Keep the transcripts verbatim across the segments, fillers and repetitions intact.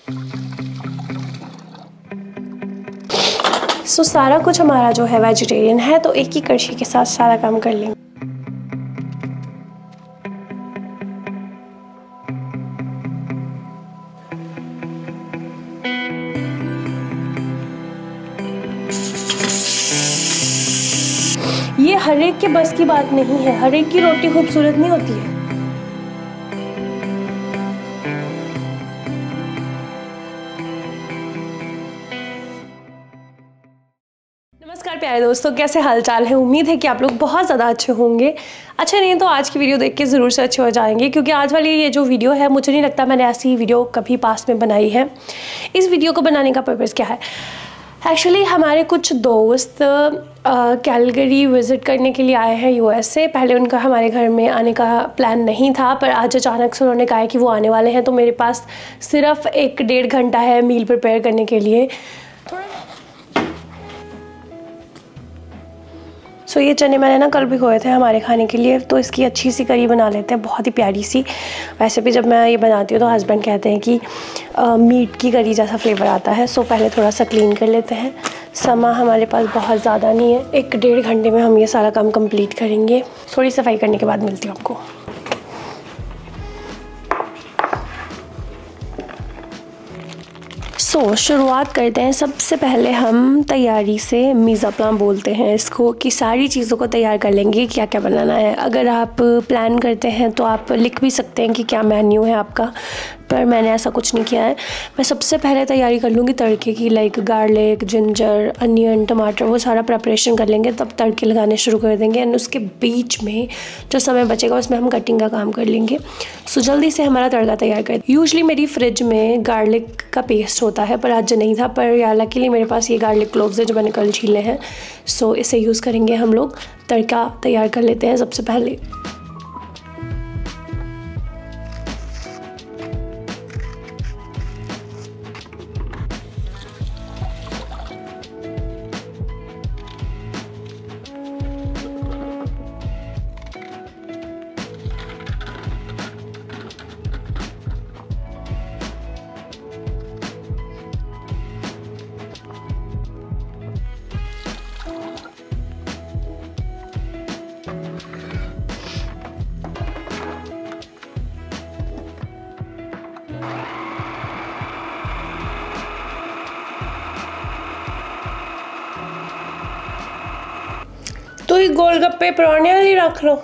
सो so, सारा कुछ हमारा जो है वेजिटेरियन है, तो एक ही कड़छी के साथ सारा काम कर लेंगे। ये हर एक के बस की बात नहीं है, हर एक की रोटी खूबसूरत नहीं होती है। नमस्कार प्यारे दोस्तों, कैसे हालचाल है। उम्मीद है कि आप लोग बहुत ज़्यादा अच्छे होंगे। अच्छे नहीं तो आज की वीडियो देख के ज़रूर से अच्छे हो जाएंगे, क्योंकि आज वाली ये जो वीडियो है, मुझे नहीं लगता मैंने ऐसी वीडियो कभी पास में बनाई है। इस वीडियो को बनाने का पर्पज़ क्या है, एक्चुअली हमारे कुछ दोस्त कैलगरी विज़िट करने के लिए आए हैं यूएस से। पहले उनका हमारे घर में आने का प्लान नहीं था, पर आज अचानक से उन्होंने कहा कि वो आने वाले हैं, तो मेरे पास सिर्फ एक डेढ़ घंटा है मील प्रिपेयर करने के लिए। सो so, ये चने मैंने ना कल भिगोए थे हमारे खाने के लिए, तो इसकी अच्छी सी करी बना लेते हैं, बहुत ही प्यारी सी। वैसे भी जब मैं ये बनाती हूँ तो हस्बैंड कहते हैं कि आ, मीट की करी जैसा फ्लेवर आता है। सो so, पहले थोड़ा सा क्लीन कर लेते हैं। समा हमारे पास बहुत ज़्यादा नहीं है, एक डेढ़ घंटे में हम ये सारा काम कंप्लीट करेंगे। थोड़ी सफाई करने के बाद मिलती हूँ आपको। सो so, शुरुआत करते हैं। सबसे पहले हम तैयारी से मीज़ा प्लान बोलते हैं इसको, कि सारी चीज़ों को तैयार कर लेंगे क्या क्या बनाना है। अगर आप प्लान करते हैं तो आप लिख भी सकते हैं कि क्या मेन्यू है आपका, पर मैंने ऐसा कुछ नहीं किया है। मैं सबसे पहले तैयारी कर लूँगी तड़के की, लाइक गार्लिक, जिंजर, अनियन, टमाटर, वो सारा प्रेपरेशन कर लेंगे, तब तड़के लगाने शुरू कर देंगे। एंड उसके बीच में जो समय बचेगा उसमें हम कटिंग का काम कर लेंगे। सो जल्दी से हमारा तड़का तैयार कर। यूजली मेरी फ्रिज में गार्लिक का पेस्ट होता है, पर आज नहीं था, पर यार लकीली मेरे पास ये गार्लिक क्लोव्स है जो मैंने कल छीले हैं। सो इसे यूज़ करेंगे हम लोग। तड़का तैयार कर लेते हैं सबसे पहले। तो ये गोलगप्पे पुराने वाली रख लो,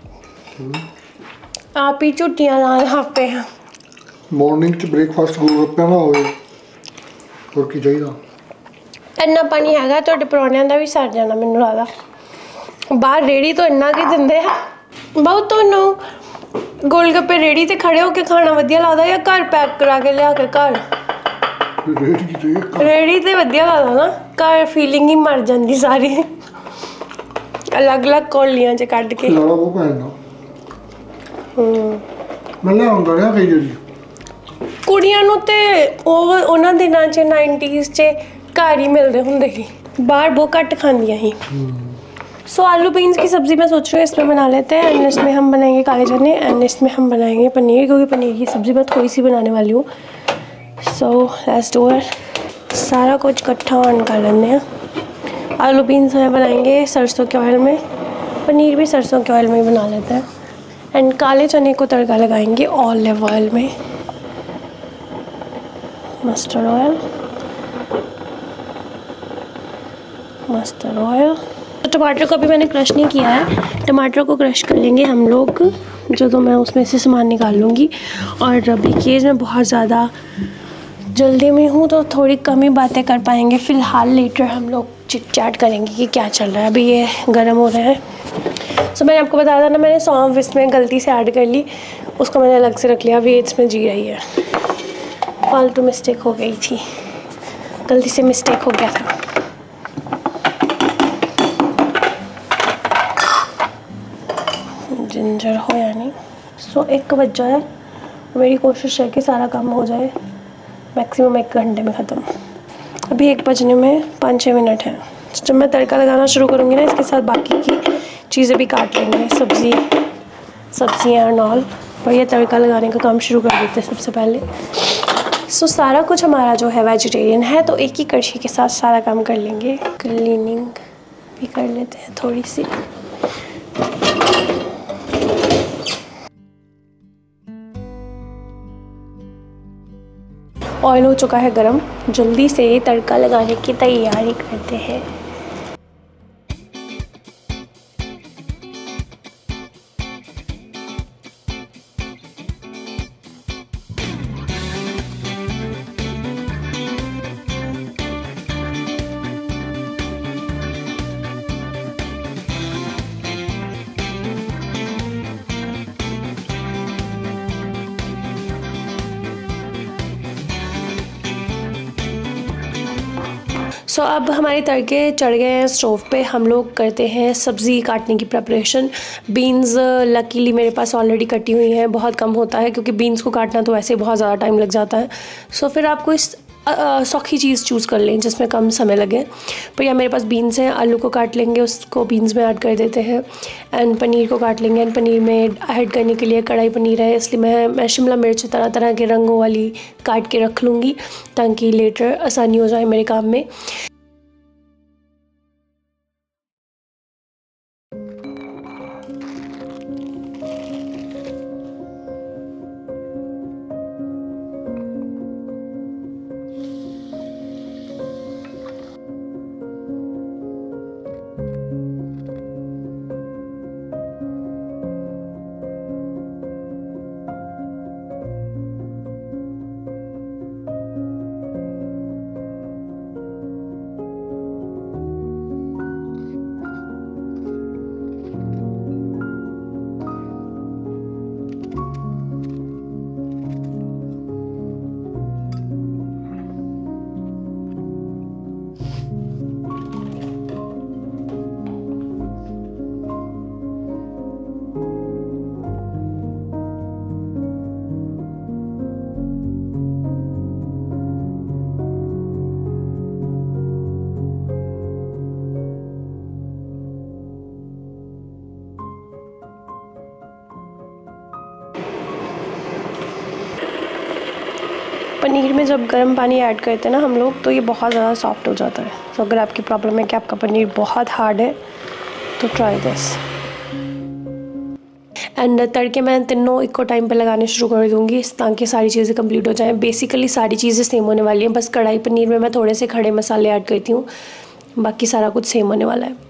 आप ही झुट्टियां लाल हापे हैं। मॉर्निंग च ब्रेकफास्ट गोलगप्पे ना होवे और की चाहिदा। इन्ना पानी हैगा तुहाडे पुराणियां दा भी सर जाना मैनूं लगदा। बाहर रेड़ी तो इन्ना की दिंदे आ। बहुत तुहानूं गोलगप्पे रेड़ी ते खड़े होके खाना वधिया लगदा या घर पैक करा के लिया के घर? रेड़ी ते रेड़ी ते वधिया लगदा ना, घर फीलिंग ही मर जांदी सारी। अलग अलग कोलियां च कट के लाड़ा वो पैना। हम्म मैं ले आंदा रिया कई जरी कुड़ियां नूं ते ਉਹ ਉਹਨਾਂ ਦਿਨਾਂ ਚ नाइंटीज़ ਚ घर ही मिलते होंगे ही, बाहर बहुत घट खांदियां ही। सो so, आलू बीन्स की सब्ज़ी मैं सोच रही हूँ इसमें बना लेते हैं। एंड इसमें हम बनाएंगे काले चने, एंड इसमें हम बनाएंगे पनीर, क्योंकि पनीर की सब्ज़ी मैं थोड़ी सी बनाने वाली हूँ। So let's do it. सारा कुछ इकट्ठा ऑन कर लेते हैं। आलू बीन्स में बनाएंगे सरसों के ऑयल में, पनीर भी सरसों के ऑयल में ही बना लेते हैं। एंड काले चने को तड़का लगाएंगे ऑलिव ऑयल में, मस्टर्ड ऑयल, मस्टर्ड ऑयल। तो टमाटर को अभी मैंने क्रश नहीं किया है, टमाटर को क्रश कर लेंगे हम लोग जो, तो मैं उसमें से सामान निकाल लूँगी। और अभी केस में बहुत ज़्यादा जल्दी में हूँ तो थोड़ी कम ही बातें कर पाएंगे। फ़िलहाल लेटर हम लोग चिट चैट करेंगे कि क्या चल रहा है। अभी ये गर्म हो रहा है। सो so, मैंने आपको बताया था ना, मैंने सौंफ इसमें गलती से ऐड कर ली, उसको मैंने अलग से रख लिया। अभी इसमें जी रही है, फालतू मिस्टेक हो गई थी, गलती से मिस्टेक हो गया था। जिंजर हो या नहीं। सो so, एक बज जाए, मेरी कोशिश है कि सारा काम हो जाए मैक्सिमम एक घंटे में ख़त्म। अभी एक बजने में पाँच छः मिनट हैं। जब मैं तड़का लगाना शुरू करूँगी ना, इसके साथ बाकी की चीज़ें भी काट लेंगे, सब्ज़ी सब्जियाँ एंड ऑल। और ये तड़का लगाने का काम शुरू कर देते हैं सबसे पहले। सो so, सारा कुछ हमारा जो है वेजिटेरियन है, तो एक ही कड़छी के साथ सारा काम कर लेंगे। क्लीनिंग भी कर लेते हैं थोड़ी सी। ऑयल हो चुका है गरम, जल्दी से तड़का लगाने की तैयारी करते हैं। सो so, अब हमारे तड़के चढ़ गए हैं स्टोव पे। हम लोग करते हैं सब्ज़ी काटने की प्रिपरेशन। बीन्स लकीली मेरे पास ऑलरेडी कटी हुई हैं, बहुत कम होता है क्योंकि बीन्स को काटना तो वैसे बहुत ज़्यादा टाइम लग जाता है। सो so, फिर आपको इस सौखी चीज़ चूज़ कर लें जिसमें कम समय लगे। पर या मेरे पास बीन्स हैं, आलू को काट लेंगे, उसको बीन्स में ऐड कर देते हैं। एंड पनीर को काट लेंगे। एंड पनीर में ऐड करने के लिए कढ़ाई पनीर है, इसलिए मैं मैं शिमला मिर्च तरह तरह के रंगों वाली काट के रख लूँगी ताकि लेटर आसानी हो जाए मेरे काम में। पनीर में जब गर्म पानी ऐड करते हैं ना हम लोग, तो ये बहुत ज़्यादा सॉफ्ट हो जाता है। तो अगर आपकी प्रॉब्लम है कि आपका पनीर बहुत हार्ड है तो ट्राई दिस। एंड तड़के मैं तीनों इक्को टाइम पे लगाने शुरू कर दूँगी ताकि सारी चीज़ें कंप्लीट हो जाएं। बेसिकली सारी चीज़ें सेम होने वाली हैं, बस कढ़ाई पनीर में मैं थोड़े से खड़े मसाले ऐड करती हूँ, बाकी सारा कुछ सेम होने वाला है।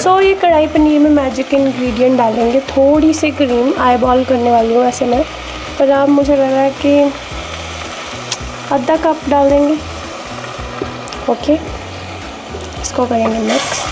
सो so, ये कढ़ाई पनीर में मैजिक इंग्रेडिएंट डालेंगे, थोड़ी सी क्रीम आई बॉल करने वाली हूँ वैसे मैं, पर अब मुझे लग रहा है कि आधा कप डाल देंगे। ओके, इसको करेंगे मिक्स।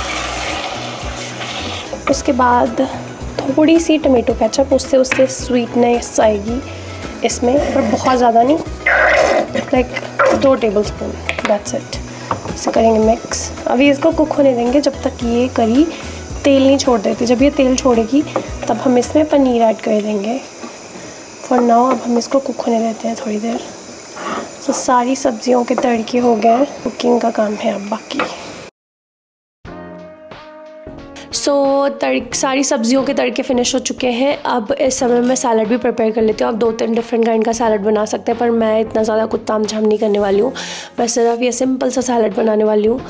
उसके बाद थोड़ी सी टमेटो केचप, उससे उससे स्वीटनेस आएगी इसमें, पर बहुत ज़्यादा नहीं, लाइक दो टेबल स्पून, दैट्स इट। इसे करेंगे मिक्स। अभी इसको कुक होने देंगे जब तक ये करी तेल नहीं छोड़ देती। जब ये तेल छोड़ेगी तब हम इसमें पनीर ऐड कर देंगे। फॉर नाउ अब हम इसको कुक होने देते हैं थोड़ी देर। तो सारी सब्जियों के तड़के हो गए हैं, कुकिंग का काम है अब बाकी। सो so, तड़क सारी सब्जियों के तड़के फिनिश हो चुके हैं। अब इस समय मैं सैलड भी प्रिपेयर कर लेती हूँ। आप दो तीन डिफरेंट काइंड का सैलड बना सकते हैं, पर मैं इतना ज़्यादा कुछ ताम झाम नहीं करने वाली हूँ। मैं सिर्फ ये सिंपल सा सैलड बनाने वाली हूँ।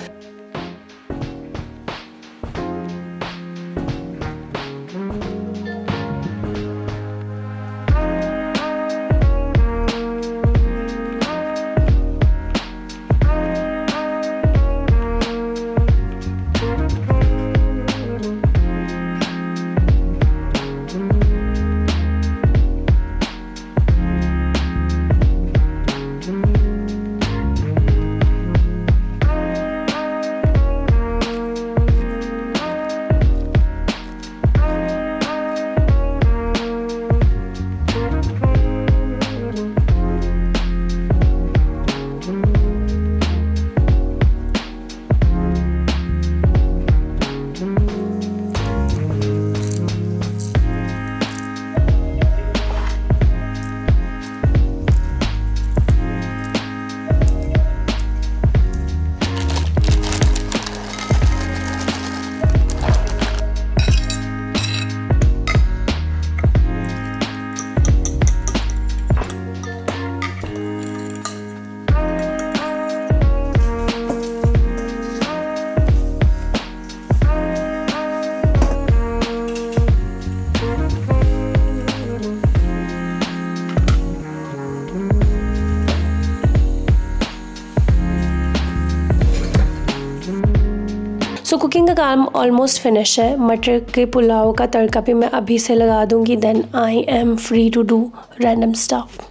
सो so, कुकिंग का काम ऑलमोस्ट फिनिश है। मटर के पुलाव का तड़का भी मैं अभी से लगा दूंगी, then I am free to do random stuff.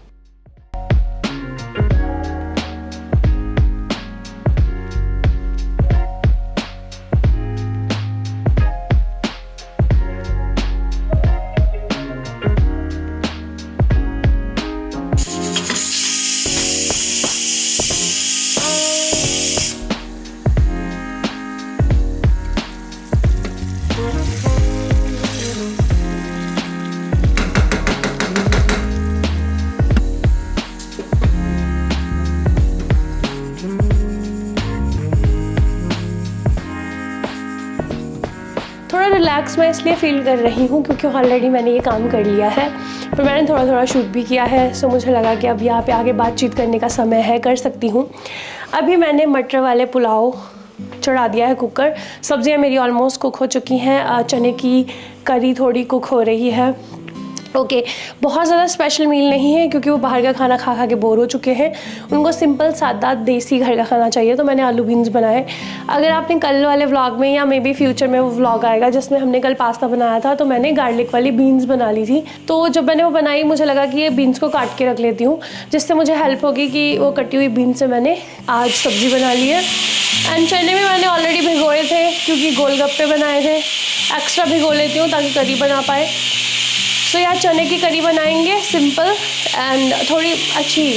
Relax मैं इसलिए फ़ील कर रही हूँ क्योंकि ऑलरेडी मैंने ये काम कर लिया है, पर मैंने थोड़ा थोड़ा शूट भी किया है। सो मुझे लगा कि अब यहाँ पे आगे बातचीत करने का समय है, कर सकती हूँ। अभी मैंने मटर वाले पुलाव चढ़ा दिया है कुकर। सब्जियाँ मेरी ऑलमोस्ट कुक हो चुकी हैं। चने की करी थोड़ी कुक हो रही है। ओके okay, बहुत ज़्यादा स्पेशल मील नहीं है क्योंकि वो बाहर का खाना खा खा के बोर हो चुके हैं। उनको सिंपल सादा देसी घर का खाना चाहिए, तो मैंने आलू बीन्स बनाए। अगर आपने कल वाले व्लॉग में या मे बी फ्यूचर में वो व्लॉग आएगा जिसमें हमने कल पास्ता बनाया था, तो मैंने गार्लिक वाली बीन्स बना ली थी। तो जब मैंने वो बनाई मुझे लगा कि ये बीन्स को काट के रख लेती हूँ, जिससे मुझे हेल्प होगी कि वो कटी हुई बीन्स से मैंने आज सब्ज़ी बना ली है। एंड चने भी मैंने ऑलरेडी भिगोए थे क्योंकि गोलगप्पे बनाए थे। एक्स्ट्रा भिगो लेती हूँ ताकि करी बना पाए। सो so, यार चने की करी बनाएंगे सिंपल एंड थोड़ी अच्छी,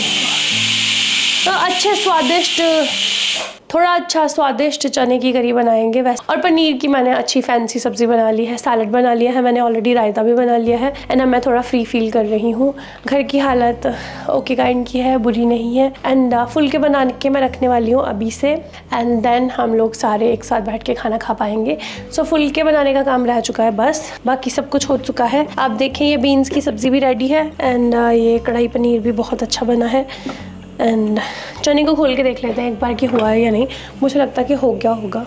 तो अच्छे स्वादिष्ट, थोड़ा अच्छा स्वादिष्ट चने की करी बनाएंगे वैसे। और पनीर की मैंने अच्छी फैंसी सब्ज़ी बना ली है, सैलड बना लिया है मैंने ऑलरेडी, रायता भी बना लिया है। एंड अब मैं थोड़ा फ्री फील कर रही हूँ। घर की हालत ओके काइंड की है, बुरी नहीं है। एंड फुलके बना के मैं रखने वाली हूँ अभी से, एंड देन हम लोग सारे एक साथ बैठ के खाना खा पाएंगे। सो so, फुलके बनाने का काम रह चुका है बस, बाकी सब कुछ हो चुका है। आप देखें ये बीन्स की सब्ज़ी भी रेडी है एंड ये कढ़ाई पनीर भी बहुत अच्छा बना है। एंड चने को खोल के देख लेते हैं एक बार कि हुआ है या नहीं। मुझे लगता है कि हो गया होगा।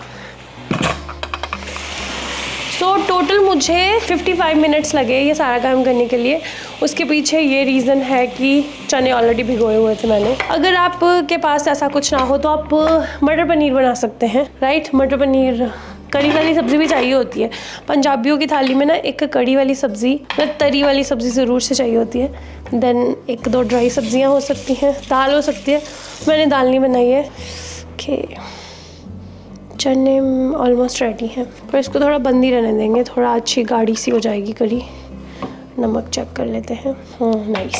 सो so, टोटल मुझे पचपन मिनट्स लगे ये सारा काम करने के लिए। उसके पीछे ये रीज़न है कि चने ऑलरेडी भिगोए हुए थे मैंने। अगर आपके पास ऐसा कुछ ना हो तो आप मटर पनीर बना सकते हैं, राइट। मटर पनीर कड़ी वाली सब्ज़ी भी चाहिए होती है। पंजाबियों की थाली में ना एक कड़ी वाली सब्ज़ी, मतलब तरी वाली सब्ज़ी ज़रूर से चाहिए होती है। देन एक दो ड्राई सब्जियां हो सकती हैं, दाल हो सकती है। मैंने दाल नहीं बनाई है। ओके, चने ऑलमोस्ट रेडी हैं, पर इसको थोड़ा बंद ही रहने देंगे, थोड़ा अच्छी गाढ़ी सी हो जाएगी कड़ी। नमक चेक कर लेते हैं। नाइस।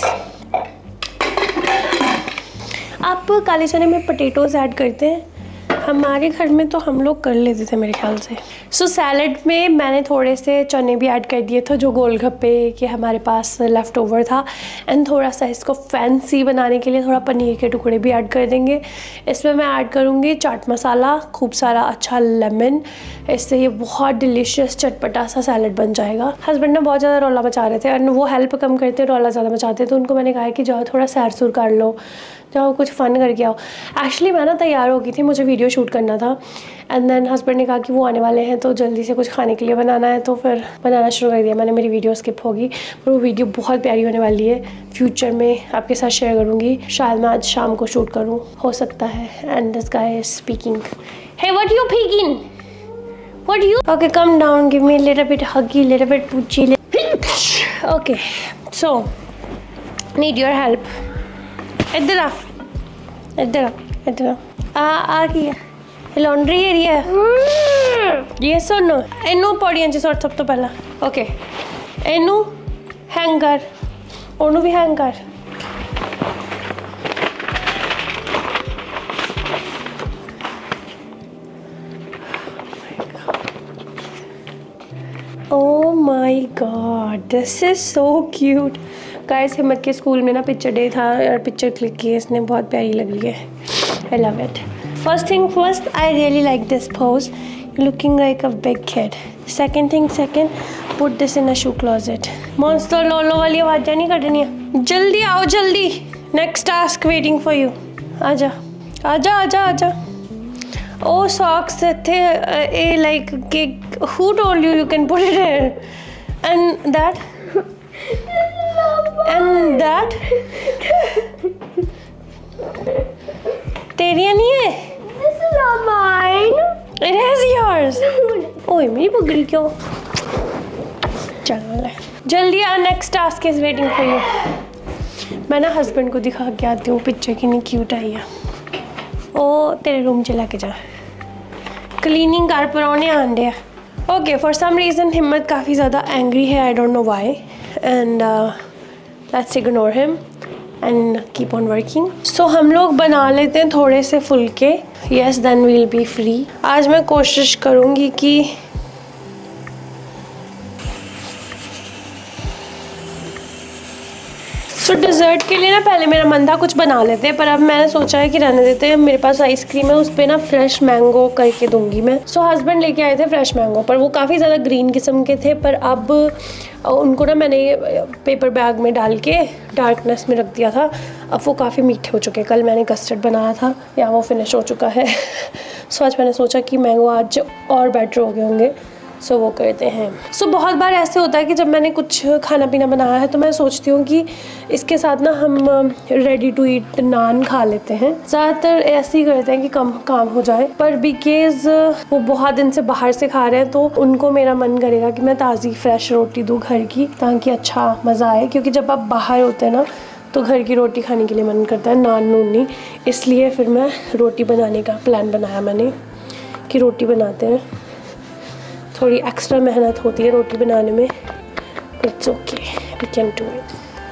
आप काले चने में पोटैटोज़ ऐड करते हैं? हमारे घर में तो हम लोग कर लेते थे मेरे ख्याल से। सो so, सैलड में मैंने थोड़े से चने भी ऐड कर दिए थे जो गोलगप्पे के हमारे पास लेफ़्ट ओवर था। एंड थोड़ा सा इसको फैंसी बनाने के लिए थोड़ा पनीर के टुकड़े भी ऐड कर देंगे। इसमें मैं ऐड करूँगी चाट मसाला, खूब सारा अच्छा लेमन। इससे ये बहुत डिलीशियस चटपटा सा सैलड बन जाएगा। हस्बैंड ने बहुत ज़्यादा रौला मचा रहे थे और वो हेल्प कम करते, रौला ज़्यादा मचाते, तो उनको मैंने कहा कि जाओ थोड़ा सैर सुर कर लो, जाओ कुछ फ़न करके आओ। एक्चुअली मैं ना तैयार हो गई थी, मुझे वीडियो शूट करना था। एंड देन हस्बैंड ने कहा कि वो आने वाले हैं तो जल्दी से कुछ खाने के लिए बनाना है, तो फिर बनाना शुरू कर दिया मैंने। मेरी वीडियो स्किप होगी, पर वो वीडियो बहुत प्यारी होने वाली है। फ्यूचर में आपके साथ शेयर करूँगी, शायद मैं आज शाम को शूट करूँ, हो सकता है। And this guy is speaking. Hey what you peeking? What you? Okay, come down, give me little bit huggy, little bit पूची। Okay, so need your help. इधर आ, इधर आ, इधर आ, आ आ गया लॉन्ड्री एरिया। ये सुनो, इनू पौड़ियां च सुट सब तो पहला। ओके, इनू हैंग कर, ओनू भी हैंग कर। Oh my God, this is so cute. Guys, हिम्मत के स्कूल में ना पिक्चर डे था और पिक्चर क्लिक की है इसने, बहुत प्यारी लग रही है। I love it. First thing first, I really like this pose, looking like a big kid. Second thing second, put this in a shoe closet. Monster लोलो वाली आवाज़ें नहीं करनी है। जल्दी आओ, जल्दी, next task waiting for you. आजा आजा आजा आजा। ओ सॉक्स थे ए लाइक के, who told you you can put it here? And that And that तेरी नहीं है? This is not mine. It is yours. ओए मेरी बुगड़ी क्यों? चलो ले, जल्दी आ, next task is waiting for you. मैं ना हस्बैंड को दिखा के आती हूँ पिक्चर कितनी क्यूट आई है। ओ तेरे रूम च लेके जा, क्लीनिंग कर, परौने आंदे। ओके, फॉर सम रीज़न हिम्मत काफ़ी ज़्यादा एंग्री है, I don't know why, and let's ignore him and keep on working. So हम लोग बना लेते हैं थोड़े से फुलके। Yes, then we'll be free. आज मैं कोशिश करूँगी कि सो so, डिज़र्ट के लिए ना पहले मेरा मन था कुछ बना लेते हैं, पर अब मैंने सोचा है कि रहने देते हैं। मेरे पास आइसक्रीम है, उस पर ना फ्रेश मैंगो करके दूंगी मैं। सो so, हस्बैंड लेके आए थे फ्रेश मैंगो, पर वो काफ़ी ज़्यादा ग्रीन किस्म के थे, पर अब उनको ना मैंने पेपर बैग में डाल के डार्कनेस में रख दिया था। अब वो काफ़ी मीठे हो चुके हैं। कल मैंने कस्टर्ड बनाया था, या वो फिनिश हो चुका है। सो so, आज मैंने सोचा कि मैंगो आज और बेटर हो गए होंगे, सो so, वो करते हैं। सो so, बहुत बार ऐसे होता है कि जब मैंने कुछ खाना पीना बनाया है तो मैं सोचती हूँ कि इसके साथ ना हम रेडी टू ईट नान खा लेते हैं। ज़्यादातर ऐसे ही करते हैं कि कम काम हो जाए, पर बिकॉज़ वो बहुत दिन से बाहर से खा रहे हैं तो उनको मेरा मन करेगा कि मैं ताज़ी फ्रेश रोटी दूँ घर की, ताकि अच्छा मज़ा आए। क्योंकि जब आप बाहर होते हैं ना तो घर की रोटी खाने के लिए मन करता है, नान नून नहीं। इसलिए फिर मैं रोटी बनाने का प्लान बनाया मैंने कि रोटी बनाते हैं। थोड़ी एक्स्ट्रा मेहनत होती है रोटी बनाने में, it's okay, we can do it.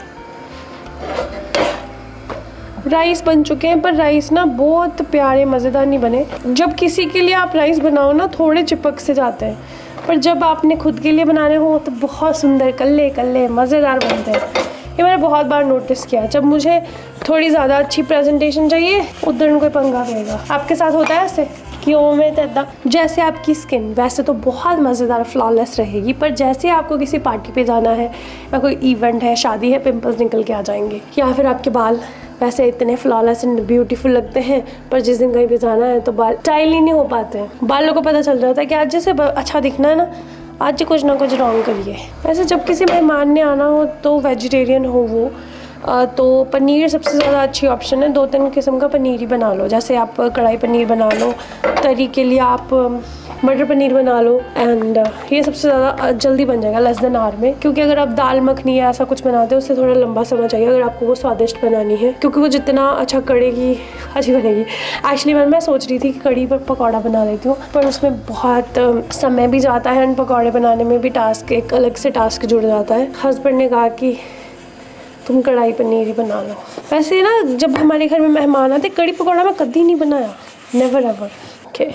Rice बन चुके हैं, पर राइस ना बहुत प्यारे मज़ेदार नहीं बने। जब किसी के लिए आप राइस बनाओ ना थोड़े चिपक से जाते हैं, पर जब आपने खुद के लिए बनाने हो तो बहुत सुंदर कल्ले कल्ले मज़ेदार बनते हैं। ये मैंने बहुत बार नोटिस किया। जब मुझे थोड़ी ज़्यादा अच्छी प्रेजेंटेशन चाहिए उधर कोई पंगा रहेगा। आपके साथ होता है ऐसे कि ओ में तदा जैसे आपकी स्किन वैसे तो बहुत मज़ेदार फ्लॉलेस रहेगी, पर जैसे आपको किसी पार्टी पे जाना है या कोई इवेंट है, शादी है, पिंपल्स निकल के आ जाएंगे। या फिर आपके बाल वैसे इतने फ्लॉलेस एंड ब्यूटीफुल लगते हैं, पर जिस दिन कहीं पे जाना है तो बाल स्टाइल ही नहीं हो पाते हैं। बालों को पता चल जाता है कि आज जैसे अच्छा दिखना है ना, आज कुछ ना कुछ रॉन्ग करिए। वैसे जब किसी मेहमान ने आना हो तो वेजिटेरियन हो वो, तो पनीर सबसे ज़्यादा अच्छी ऑप्शन है। दो तीन किस्म का पनीर ही बना लो, जैसे आप कढ़ाई पनीर बना लो, तरी के लिए आप मटर पनीर बना लो, एंड ये सबसे ज़्यादा जल्दी बन जाएगा लेस देन आवर में। क्योंकि अगर आप दाल मखनी या ऐसा कुछ बनाते हो उससे थोड़ा लंबा समय चाहिए अगर आपको वो स्वादिष्ट बनानी है, क्योंकि वो जितना अच्छा कड़ेगी अच्छी बनेगी। एक्चुअली मैं मैं सोच रही थी कि कड़ी पर पकौड़ा बना लेती हूँ, पर उसमें बहुत समय भी जाता है एंड पकौड़े बनाने में भी टास्क एक अलग से टास्क जुड़ जाता है। हस्बैंड ने कहा कि तुम कढ़ाई पनीर ही बना लो। वैसे ना जब हमारे घर में मेहमान आते कड़ी पकौड़ा मैं कभी नहीं बनाया, never ever. Okay,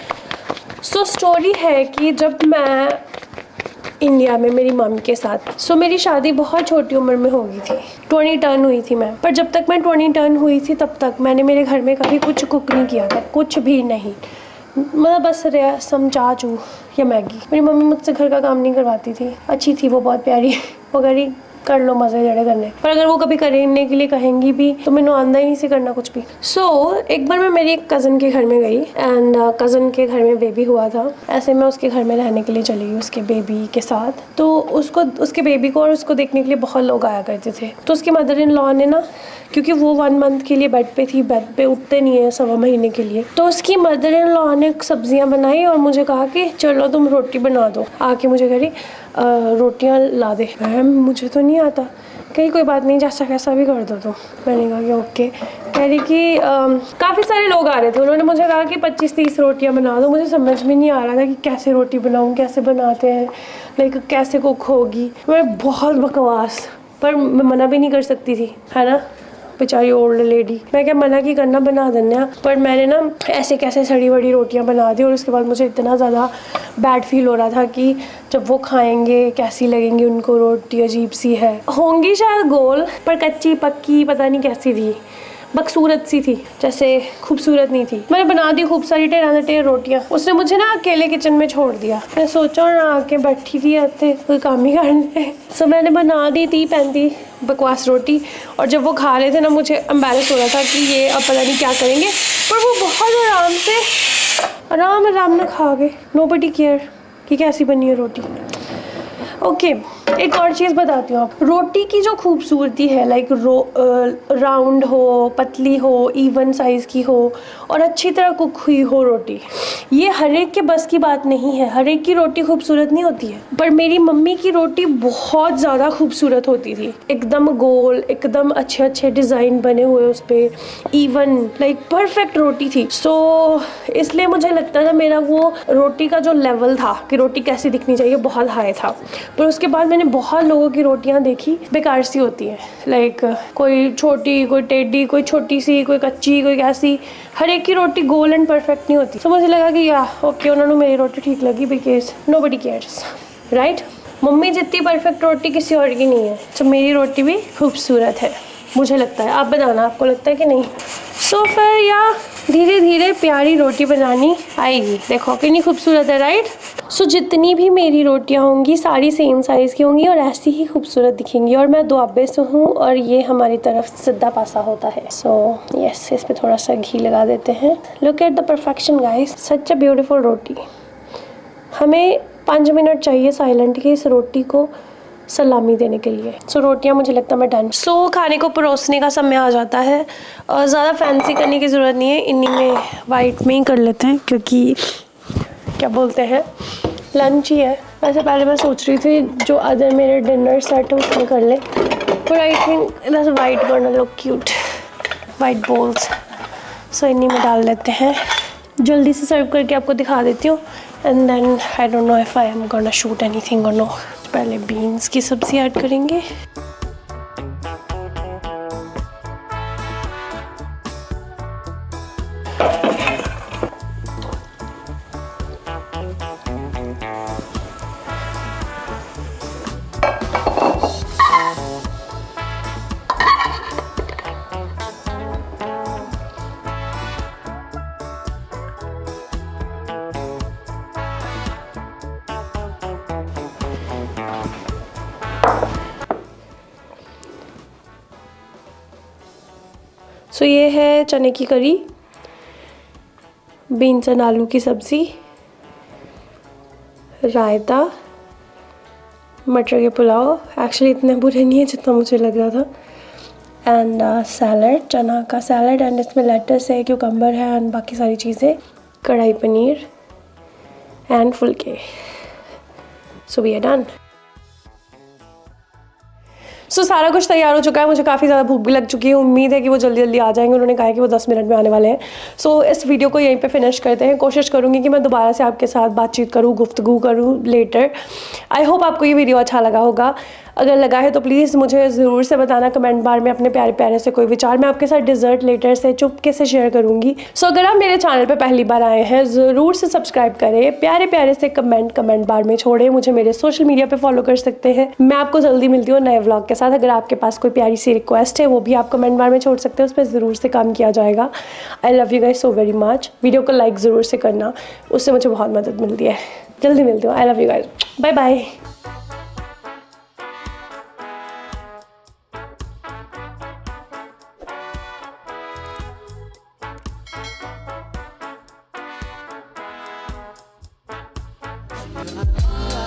so story है कि जब मैं इंडिया में मेरी मम्मी के साथ, सो so, मेरी शादी बहुत छोटी उम्र में हो गई थी, ट्वेंटी टर्न हुई थी मैं। पर जब तक मैं ट्वेंटी टर्न हुई थी तब तक मैंने मेरे घर में कभी कुछ कुक नहीं किया था, कुछ भी नहीं, मतलब बस रसम चाचू या मैगी। मेरी मम्मी मुझसे घर का काम नहीं करवाती थी, अच्छी थी वो, बहुत प्यारी, वो कह रही कर लो मज़े जड़े करने, पर अगर वो कभी करने के लिए कहेंगी भी तो मैंने आंदा ही नहीं से करना कुछ भी। सो so, एक बार मैं मेरी एक कज़न के घर में गई एंड कज़न के घर में बेबी हुआ था, ऐसे मैं उसके घर में रहने के लिए चली गई उसके बेबी के साथ। तो उसको उसके बेबी को और उसको देखने के लिए बहुत लोग आया करते थे। तो उसकी मदर इन लॉ ने ना, क्योंकि वो वन मंथ के लिए बेड पे थी, बेड पे उठते नहीं है सवा महीने के लिए, तो उसकी मदर इन लॉ ने सब्जियां बनाई और मुझे कहा कि चलो तुम रोटी बना दो। आके मुझे कह रही रोटियां ला दे। मैम मुझे तो नहीं आता। कहीं कोई बात नहीं, जैसा कैसा भी कर दो तो। मैंने कहा कि ओके। कह रही कि काफ़ी सारे लोग आ रहे थे, उन्होंने मुझे कहा कि पच्चीस तीस रोटियां बना दो। मुझे समझ में नहीं आ रहा था कि कैसे रोटी बनाऊँ, कैसे बनाते हैं, लाइक कैसे कुक होगी। मैं बहुत बकवास, पर मैं मना भी नहीं कर सकती थी, है ना, बेचारी ओल्ड लेडी। मैं क्या मना की करना, बना देना। पर मैंने ना ऐसे कैसे सड़ी बड़ी रोटियां बना दी और उसके बाद मुझे इतना ज़्यादा बैड फील हो रहा था कि जब वो खाएंगे कैसी लगेंगी उनको, रोटी अजीब सी है, होंगी शायद गोल पर कच्ची पक्की, पता नहीं कैसी थी, बकसूरत सी थी, जैसे खूबसूरत नहीं थी। मैंने बना दी खूब सारी टेढ़ा टेढ़ रोटियां। उसने मुझे ना अकेले किचन में छोड़ दिया। मैं सोचा ना आके बैठी थी आते कोई काम ही करने। सो मैंने बना दी थी पैंती बकवास रोटी, और जब वो खा रहे थे ना मुझे एम्बैरेस हो रहा था कि ये अब पता नहीं क्या करेंगे, पर वो बहुत आराम से आराम आराम में खा गए। नोबडी केयर कि कैसी बनी है रोटी। ओके okay, एक और चीज़ बताती हूँ आप, रोटी की जो खूबसूरती है, लाइक रो राउंड हो, पतली हो, इवन साइज़ की हो और अच्छी तरह कुक हुई हो रोटी, ये हर एक के बस की बात नहीं है। हर एक की रोटी खूबसूरत नहीं होती है, पर मेरी मम्मी की रोटी बहुत ज़्यादा खूबसूरत होती थी, एकदम गोल, एकदम अच्छे अच्छे डिज़ाइन बने हुए उस पर, इवन लाइक परफेक्ट रोटी थी। सो so, इसलिए मुझे लगता था मेरा वो रोटी का जो लेवल था कि रोटी कैसी दिखनी चाहिए बहुत हाई था। पर उसके बाद मैंने बहुत लोगों की रोटियां देखी बेकार सी होती हैं, लाइक कोई छोटी, कोई टेढ़ी, कोई छोटी सी, कोई कच्ची, कोई कैसी, हर एक की रोटी गोल एंड परफेक्ट नहीं होती। तो मुझे लगा कि या ओके उन्होंने मेरी रोटी ठीक लगी, because nobody cares, right. Mummy जितनी परफेक्ट रोटी किसी और की नहीं है, तो मेरी रोटी भी खूबसूरत है मुझे लगता है। आप बताना आपको लगता है कि नहीं। सो so, फिर या धीरे धीरे प्यारी रोटी बनानी आएगी। देखो कितनी खूबसूरत है, राइट। सो so, जितनी भी मेरी रोटियां होंगी सारी सेम साइज़ की होंगी और ऐसी ही खूबसूरत दिखेंगी। और मैं दुआबे से हूँ और ये हमारी तरफ सीधा पासा होता है। सो so, यस, इस पे थोड़ा सा घी लगा देते हैं। Look at the perfection guys, such a beautiful roti. हमें पाँच मिनट चाहिए साइलेंट के इस रोटी को सलामी देने के लिए। सो so, रोटियां मुझे लगता है मैं डन। सो so, खाने को परोसने का समय आ जाता है और ज़्यादा फैंसी करने की ज़रूरत नहीं है, इन्हीं में वाइट में ही कर लेते हैं क्योंकि क्या बोलते हैं लंच ही है। वैसे पहले मैं सोच रही थी जो अदर मेरे डिनर सेट है उसमें कर ले, पर I think that's white gonna look cute, white bowls. So इन्हीं में डाल लेते हैं, जल्दी से सर्व करके आपको दिखा देती हूँ and then I don't know if I am gonna shoot anything और नो। पहले बीन्स की सब्ज़ी ऐड करेंगे। सो so, ये है चने की करी, बीन्स एंड आलू की सब्ज़ी, रायता, मटर के पुलाव। एक्चुअली इतने बुरे नहीं है जितना मुझे लग रहा था। एंड सैलड, चना का सैलड, एंड इसमें लेटस है, क्यूकम्बर है एंड बाकी सारी चीज़ें, कढ़ाई पनीर एंड फुलके। So we are done. So so, सारा कुछ तैयार हो चुका है। मुझे काफ़ी ज़्यादा भूख भी लग चुकी है। उम्मीद है कि वो जल्दी जल्दी आ जाएंगे। उन्होंने कहा है कि वो दस मिनट में आने वाले हैं। सो so, इस वीडियो को यहीं पे फिनिश करते हैं। कोशिश करूँगी कि मैं दोबारा से आपके साथ बातचीत करूँ, गुफ्तगू करूँ लेटर। आई होप आपको ये वीडियो अच्छा लगा होगा। अगर लगा है तो प्लीज़ मुझे ज़रूर से बताना कमेंट बार में अपने प्यारे प्यारे से कोई विचार। मैं आपके साथ डिज़र्ट लेटर से चुपके से शेयर करूँगी। सो so, अगर आप मेरे चैनल पे पहली बार आए हैं ज़रूर से सब्सक्राइब करें, प्यारे प्यारे से कमेंट कमेंट बार में छोड़ें, मुझे मेरे सोशल मीडिया पे फॉलो कर सकते हैं। मैं आपको जल्दी मिलती हूँ नए व्लॉग के साथ। अगर आपके पास कोई प्यारी सी रिक्वेस्ट है वो भी आप कमेंट बार में छोड़ सकते हैं, उस पर ज़रूर से काम किया जाएगा। I love you guys so very much. Video को लाइक ज़रूर से करना, उससे मुझे बहुत मदद मिलती है। जल्दी मिलती हूँ। I love you guys, bye bye. Oh,